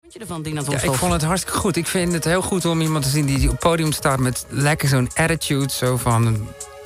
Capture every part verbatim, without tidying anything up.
Wat je ervan, Dinant Ja, Hofstof? ik vond het hartstikke goed. Ik vind het heel goed om iemand te zien die op het podium staat met lekker zo'n attitude. Zo van,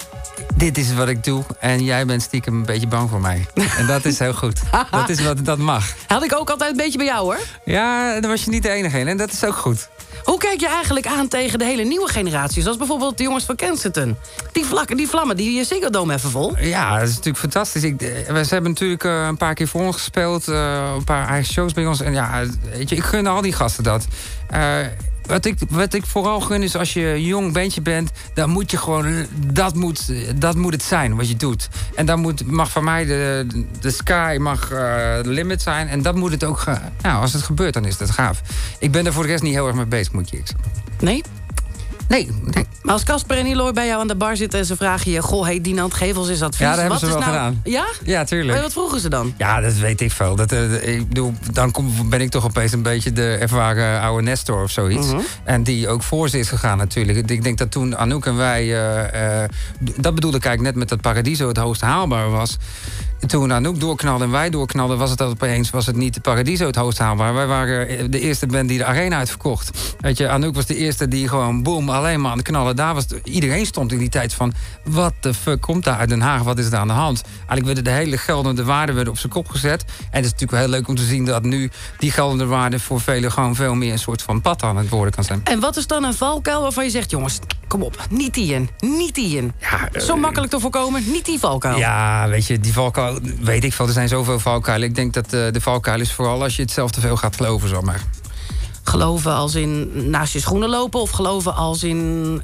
dit is wat ik doe en jij bent stiekem een beetje bang voor mij. En dat is heel goed. Dat is wat dat mag. Had ik ook altijd een beetje bij jou, hoor. Ja, daar was je niet de enige in en dat is ook goed. Hoe kijk je eigenlijk aan tegen de hele nieuwe generatie? Zoals bijvoorbeeld de jongens van Kensington. Die, vlakken, die vlammen, die Ziggo Dome even vol. Ja, dat is natuurlijk fantastisch. Ik, we, ze hebben natuurlijk uh, een paar keer voor ons gespeeld. Uh, een paar eigen shows bij ons. En ja, weet je, ik gun al die gasten dat. Uh, Wat ik, wat ik vooral gun is, als je een jong bandje bent, dan moet je gewoon, dat moet, dat moet het zijn wat je doet. En dan moet, mag van mij de, de sky mag uh, de limit zijn. En dat moet het ook gaan. Nou, als het gebeurt, dan is dat gaaf. Ik ben er voor de rest niet heel erg mee bezig, moet je zeggen. Nee? Nee, nee. Maar als Casper en Eloy bij jou aan de bar zitten en ze vragen je, goh, hey, Dinant, geef ons eens advies. Ja, dat hebben wat ze is wel nou... gedaan. Ja? Ja, tuurlijk. Maar wat vroegen ze dan? Ja, dat weet ik veel. Dat, uh, ik bedoel, dan kom, ben ik toch opeens een beetje de ervaren oude Nestor of zoiets. Mm-hmm. En die ook voor ze is gegaan natuurlijk. Ik denk dat toen Anouk en wij... Uh, uh, dat bedoelde ik eigenlijk net met dat Paradiso het hoogst haalbaar was. Toen Anouk doorknalde en wij doorknalden, was het dat opeens was het niet de Paradiso het hoogst haalbaar. Wij waren de eerste band die de arena uitverkocht. Weet je, Anouk was de eerste die gewoon boom, alleen maar aan het knallen. Daar was iedereen stond in die tijd van, wat de fuck komt daar uit Den Haag? Wat is er aan de hand? Eigenlijk werden de hele geldende waarden werden op zijn kop gezet. En het is natuurlijk wel heel leuk om te zien dat nu die geldende waarde voor velen gewoon veel meer een soort van pad aan het worden kan zijn. En wat is dan een valkuil waarvan je zegt, jongens, kom op, niet die in, niet die in. Ja, uh, Zo makkelijk te voorkomen, niet die valkuil. Ja, weet je, die valkuil, weet ik veel, er zijn zoveel valkuilen. Ik denk dat uh, de valkuil is vooral als je het zelf te veel gaat geloven, zomaar. Geloven als in naast je schoenen lopen of geloven als in...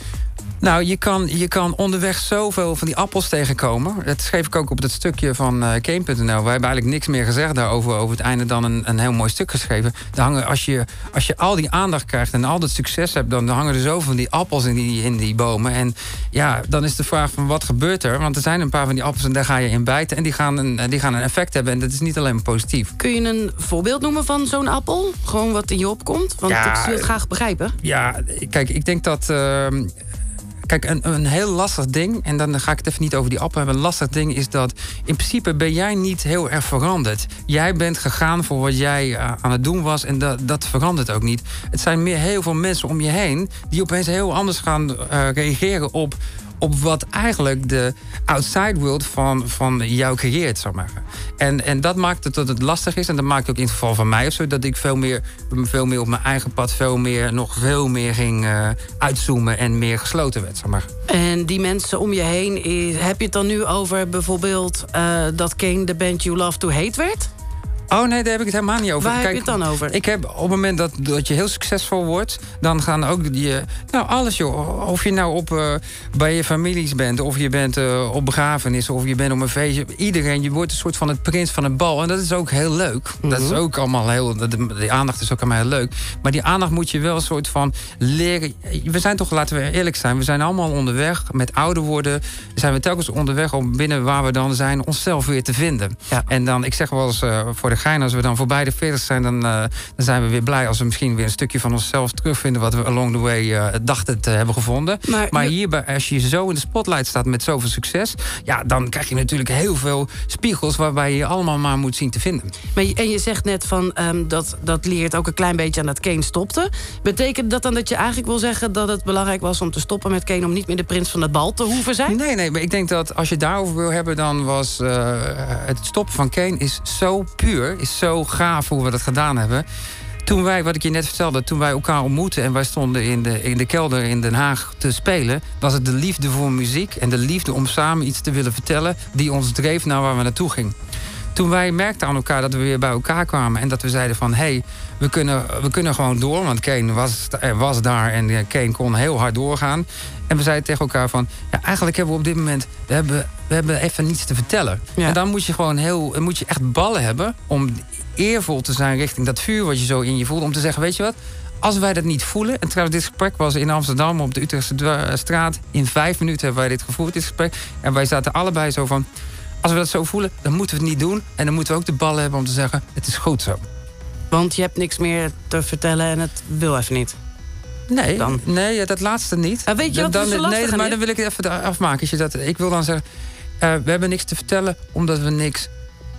Nou, je kan, je kan onderweg zoveel van die appels tegenkomen. Dat schreef ik ook op dat stukje van uh, Kane punt n l. We hebben eigenlijk niks meer gezegd daarover. Over het einde dan een, een heel mooi stuk geschreven. Daar hangen, als, je, als je al die aandacht krijgt en al dat succes hebt, dan hangen er zoveel van die appels in die, in die bomen. En ja, dan is de vraag van wat gebeurt er? Want er zijn een paar van die appels en daar ga je in bijten. En die gaan een, die gaan een effect hebben. En dat is niet alleen maar positief. Kun je een voorbeeld noemen van zo'n appel? Gewoon wat in je opkomt? Want Ja, ik wil het graag begrijpen. Ja, kijk, ik denk dat... Uh, Kijk, een, een heel lastig ding, en dan ga ik het even niet over die appel hebben. Een lastig ding is dat in principe ben jij niet heel erg veranderd. Jij bent gegaan voor wat jij uh, aan het doen was en dat, dat verandert ook niet. Het zijn meer heel veel mensen om je heen die opeens heel anders gaan uh, reageren op... op wat eigenlijk de outside world van, van jou creëert, zeg maar. En, en dat maakt het dat het lastig is. En dat maakt ook in het geval van mij of zo... dat ik veel meer, veel meer op mijn eigen pad... veel meer, nog veel meer ging uh, uitzoomen en meer gesloten werd, zeg maar. En die mensen om je heen... Is, heb je het dan nu over bijvoorbeeld... Uh, dat Kane de band You Love To Hate werd? Oh nee, daar heb ik het helemaal niet over. Waar Kijk, heb je het dan over? Ik heb op het moment dat, dat je heel succesvol wordt... dan gaan ook je... Nou, alles joh. Of je nou op, uh, bij je families bent... of je bent uh, op begrafenissen... of je bent op een feestje. Iedereen, je wordt een soort van het prins van het bal. En dat is ook heel leuk. Mm-hmm. Dat is ook allemaal heel... Die aandacht is ook allemaal heel leuk. Maar die aandacht moet je wel een soort van leren... We zijn toch, laten we eerlijk zijn... we zijn allemaal onderweg met ouder worden... zijn we telkens onderweg om binnen waar we dan zijn... onszelf weer te vinden. Ja. En dan, ik zeg wel eens uh, voor de gein, als we dan voorbij de veertig zijn, dan, uh, dan zijn we weer blij als we misschien weer een stukje van onszelf terugvinden wat we along the way uh, dachten te hebben gevonden. Maar, maar hierbij, als je zo in de spotlight staat met zoveel succes, ja, dan krijg je natuurlijk heel veel spiegels waarbij je je allemaal maar moet zien te vinden. Maar je, en je zegt net van um, dat, dat leert ook een klein beetje aan dat Kane stopte. Betekent dat dan dat je eigenlijk wil zeggen dat het belangrijk was om te stoppen met Kane om niet meer de prins van het bal te hoeven zijn? Nee, nee, maar ik denk dat als je het daarover wil hebben, dan was uh, het stoppen van Kane is zo puur. Is zo gaaf hoe we dat gedaan hebben. Toen wij, wat ik je net vertelde, toen wij elkaar ontmoetten... en wij stonden in de, in de kelder in Den Haag te spelen... was het de liefde voor muziek en de liefde om samen iets te willen vertellen... die ons dreef naar waar we naartoe gingen. Toen wij merkten aan elkaar dat we weer bij elkaar kwamen... en dat we zeiden van, hé, hey, we, kunnen, we kunnen gewoon door... want Kane was, was daar en Kane kon heel hard doorgaan... En we zeiden tegen elkaar van... ja, eigenlijk hebben we op dit moment... we hebben, we hebben even niets te vertellen. Ja. En dan moet je gewoon heel... moet je echt ballen hebben... om eervol te zijn richting dat vuur wat je zo in je voelt... om te zeggen, weet je wat... als wij dat niet voelen... en trouwens, dit gesprek was in Amsterdam op de Utrechtse straat... in vijf minuten hebben wij dit gevoerd, dit gesprek... en wij zaten allebei zo van... als we dat zo voelen, dan moeten we het niet doen... en dan moeten we ook de ballen hebben om te zeggen... het is goed zo. Want je hebt niks meer te vertellen en het wil even niet. Nee, dan. nee, dat laatste niet. Uh, weet je wat dan, dan, zo nee, maar is? dan wil ik het even afmaken. Als je dat, ik wil dan zeggen, uh, we hebben niks te vertellen omdat we niks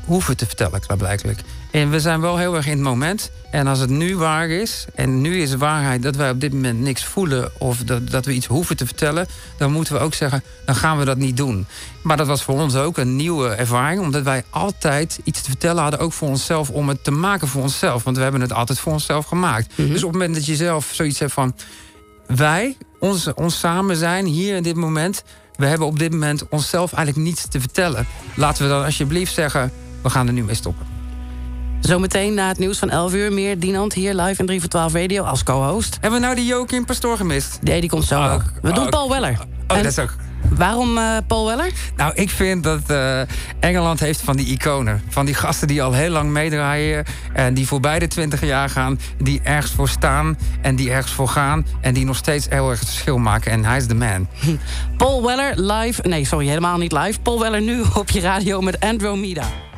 hoeven te vertellen, klaarblijkelijk. En we zijn wel heel erg in het moment. En als het nu waar is, en nu is de waarheid dat wij op dit moment niks voelen of dat, dat we iets hoeven te vertellen, dan moeten we ook zeggen, dan gaan we dat niet doen. Maar dat was voor ons ook een nieuwe ervaring, omdat wij altijd iets te vertellen hadden, ook voor onszelf, om het te maken voor onszelf. Want we hebben het altijd voor onszelf gemaakt. Mm-hmm. Dus op het moment dat je zelf zoiets hebt van, wij, ons, ons samen zijn hier in dit moment, we hebben op dit moment onszelf eigenlijk niets te vertellen. Laten we dan alsjeblieft zeggen, we gaan er nu mee stoppen. Zometeen na het nieuws van elf uur meer Dinant hier live in drie voor twaalf Radio als co-host. Hebben we nou die Joachim Pastoor gemist? Nee, die komt zo oh, ook. We oh, doen Paul Weller. Oh, en dat is ook. Waarom uh, Paul Weller? Nou, ik vind dat uh, Engeland heeft van die iconen. Van die gasten die al heel lang meedraaien. En die voorbij de twintig jaar gaan. Die ergens voor staan. En die ergens voor gaan. En die nog steeds heel erg het verschil maken. En hij is de man. Paul Weller live. Nee, sorry, helemaal niet live. Paul Weller nu op je radio met Andromeda.